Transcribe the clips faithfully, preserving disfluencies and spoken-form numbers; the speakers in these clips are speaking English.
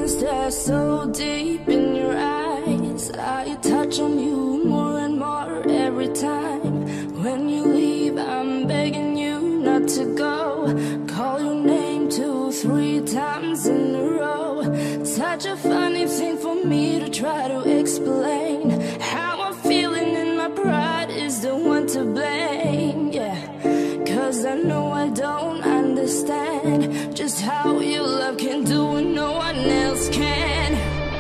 feelings stare so deep in your eyes. I touch on you more and more every time. When you leave, I'm begging you not to go. Call your name two, three times in a row. Such a funny thing for me to try to explain. How I'm feeling in my pride is the one to blame, yeah. Cause I know I don't understand just how your love can do what no one else can.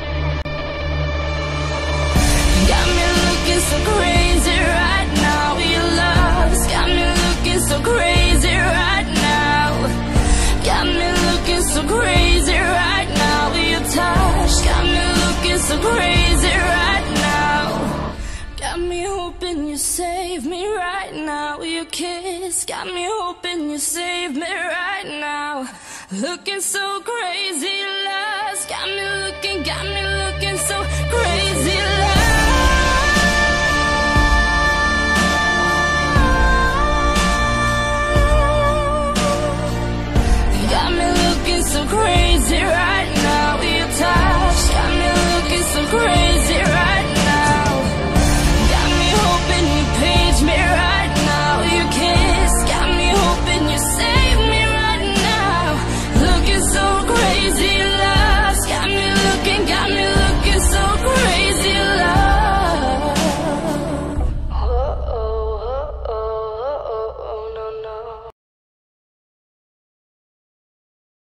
Got me looking so crazy right now. Your love's got me looking so crazy right now. Got me looking so crazy right now. Your touch got me looking so crazy right now. Got me hoping you save me right now. Your kiss got me hoping you save me right now. Looking so crazy, lost. Got me looking, got me looking so crazy, lost.